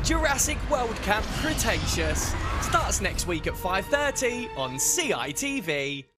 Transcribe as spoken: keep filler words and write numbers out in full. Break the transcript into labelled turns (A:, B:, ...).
A: Jurassic World Camp Cretaceous starts next week at five thirty on C I T V.